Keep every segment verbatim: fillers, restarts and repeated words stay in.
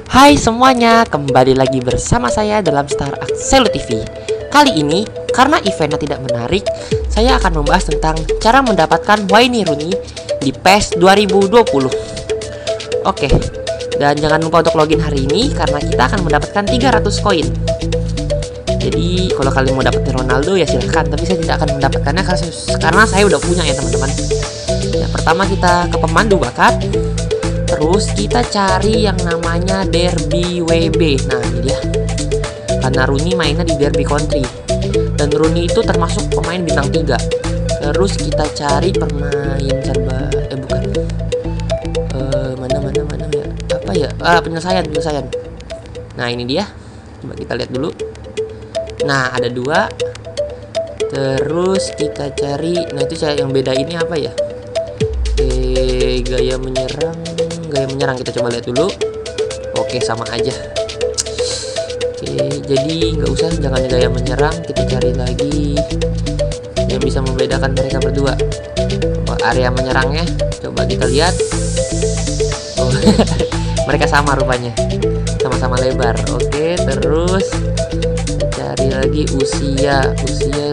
Hai semuanya, kembali lagi bersama saya dalam Star Axelo T V. Kali ini, karena eventnya tidak menarik, saya akan membahas tentang cara mendapatkan Wayne Rooney di PES dua ribu dua puluh. Oke, dan jangan lupa untuk login hari ini karena kita akan mendapatkan tiga ratus koin. Jadi kalau kalian mau dapetin Ronaldo ya silahkan, tapi saya tidak akan mendapatkannya karena saya udah punya ya teman-teman. Ya, pertama kita ke pemandu bakat. Terus kita cari yang namanya Derby W B. Nah ini dia. Karena Rooney mainnya di Derby Country, dan Rooney itu termasuk pemain bintang tiga. Terus kita cari pemain serba Eh bukan uh, Mana mana mana ya Apa ya ah, Penyelesaian penyelesaian Nah ini dia. Coba kita lihat dulu. Nah ada dua. Terus kita cari. Nah itu saya yang beda ini apa ya. Oke, gaya menyerang Gaya menyerang kita coba lihat dulu. Oke sama aja. Oke jadi nggak usah, jangan gaya menyerang. Kita cari lagi yang bisa membedakan mereka berdua. Oh, area menyerangnya coba kita lihat. Oh mereka sama rupanya, sama-sama lebar. Oke terus cari lagi usia usia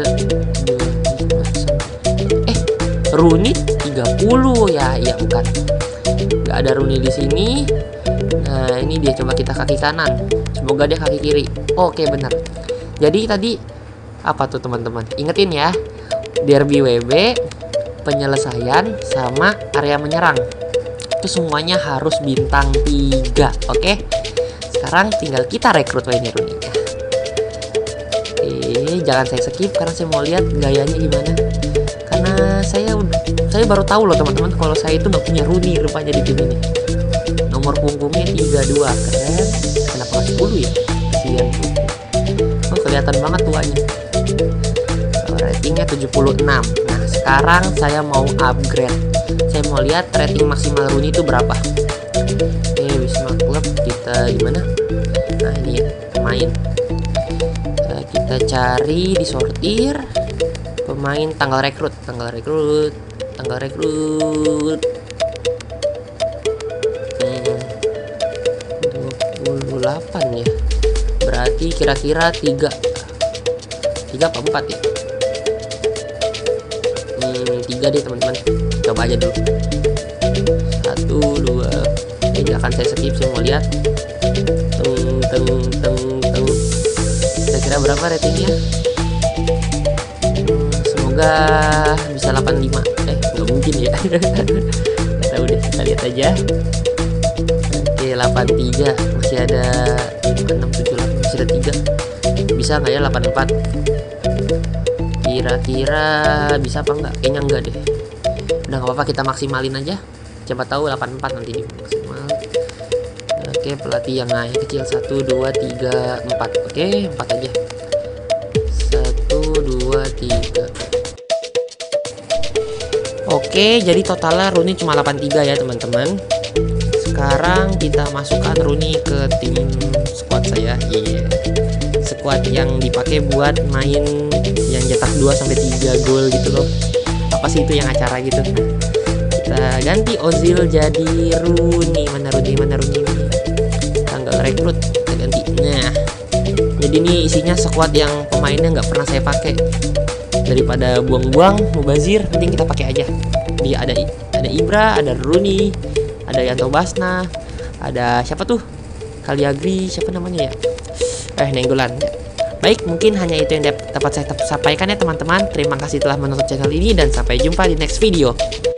eh Rooney tiga puluh ya. Iya bukan, nggak ada Rooney di sini. Nah ini dia, coba kita kaki kanan. Semoga dia kaki kiri. Oke benar. Jadi tadi apa tuh teman-teman? Ingetin ya, Derby W B, penyelesaian, sama area menyerang. Itu semuanya harus bintang tiga. Oke. Sekarang tinggal kita rekrut Wayne Rooney. Oke, jangan saya skip karena saya mau lihat gayanya gimana. Karena saya saya baru tahu loh teman-teman kalau saya itu nggak punya Rooney rupanya di tim ini. Nomor punggungnya tiga puluh dua, keren. Kenapa nggak sepuluh ya? Kasihan. Oh kelihatan banget tuanya. Oh, ratingnya tujuh puluh enam. Nah sekarang saya mau upgrade. Saya mau lihat rating maksimal Rooney itu berapa. Oke, Wisma Club kita di mana? Nah ini ya, pemain. Nah, kita cari di sortir pemain, tanggal rekrut, tanggal rekrut, tanggal rekrut. Hmm, dua puluh delapan ya. Berarti kira-kira tiga tiga apa empat ya? Hmm, tiga deh teman-teman. Coba aja dulu. Satu, dua. Ini akan saya skip, saya mau lihat. Tung, tung, tung, tung. Kira-kira berapa ratingnya? Semoga bisa delapan puluh lima. Eh nggak mungkin ya. Nggak tahu deh, kita lihat aja. Oke delapan puluh tiga. Masih ada lima, enam, tujuh, delapan. Masih ada tiga. Bisa nggak ya delapan puluh empat? Kira-kira bisa apa enggak? Kayaknya enggak deh. Udah nggak apa-apa, kita maksimalin aja. Coba tahu delapan puluh empat nanti di maksimal. Oke pelatih yang naik kecil. Satu, dua, tiga, empat. Oke empat aja. Satu, dua, tiga. Oke, jadi totalnya Rooney cuma delapan puluh tiga ya teman-teman. Sekarang kita masukkan Rooney ke tim squad saya. Iya. Yeah. Squad yang dipakai buat main yang cetak dua sampai tiga gol gitu loh. Apa sih itu yang acara gitu. Kita ganti Ozil jadi Rooney. Mana Rooney? Mana Rooney? Tanggal rekrut kita ganti. Nah. Jadi ini isinya squad yang pemainnya nggak pernah saya pakai. Daripada buang-buang mubazir, mending kita pakai aja. Dia ada ada Ibra, ada Rooney, ada Yanto Basna, ada siapa tuh? Kaliagri, siapa namanya ya? Eh Nenggolan. Baik, mungkin hanya itu yang dapat saya sampaikan ya teman-teman. Terima kasih telah menonton channel ini dan sampai jumpa di next video.